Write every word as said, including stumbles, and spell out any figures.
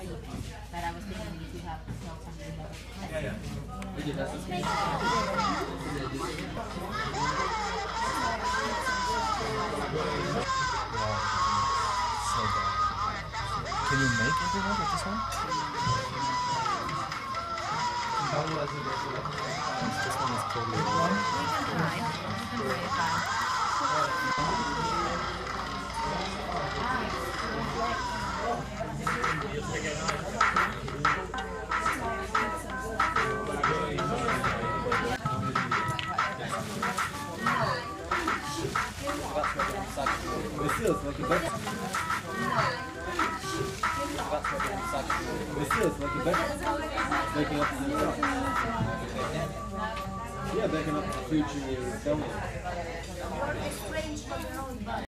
But I was thinking if you have to tell something about it. Yeah, yeah. Okay, that's okay. So bad. Can you make everyone with this one? This one is totally wrong. We can try. We can try Весело, смотри, бэк. Весело, смотри, бэк. Backing up to the top. Yeah, backing up to the future film.